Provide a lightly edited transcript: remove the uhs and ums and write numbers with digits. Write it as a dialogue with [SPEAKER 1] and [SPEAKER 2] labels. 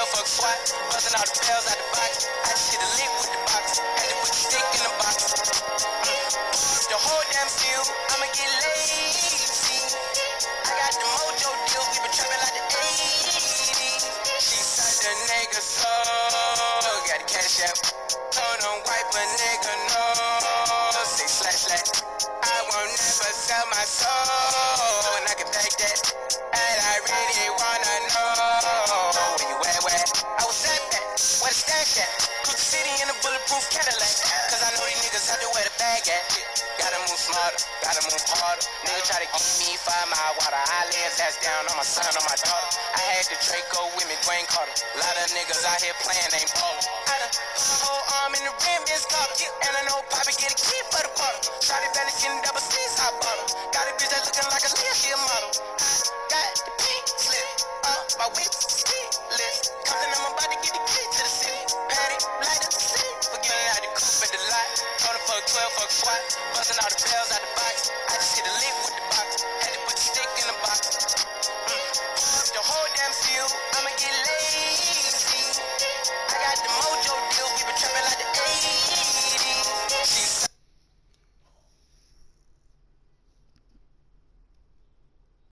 [SPEAKER 1] motherfucker SWAT, buzzing all the bells out the box. I just hit a lick with the box, had to put the stick in the box. The whole damn field, I'ma get lazy. I got the mojo deal, we been trapping like the 80s. She said the nigga so, got the cash out. Told him wipe a nigga no, say slash slash. I won't never sell my soul, and I can take that. And I really wanna know where you at? I was at that, where the stash at? Cook City in a bulletproof Cadillac. Cause I know these niggas out there where the bag at. Gotta move smarter, gotta move harder. Nigga try to give me 5 mile water. I lay his ass down on my son, on my daughter. I had the Draco with me, Dwayne Carter. A lot of niggas out here playing, ain't ballin'. I done put my whole arm in the rim, it's caught. And I know Poppy get a key for the quarter. Shotty belly getting double C's, I bought her. Got a bitch that looking like a Leah, she a model. I got the pink slip up my whip.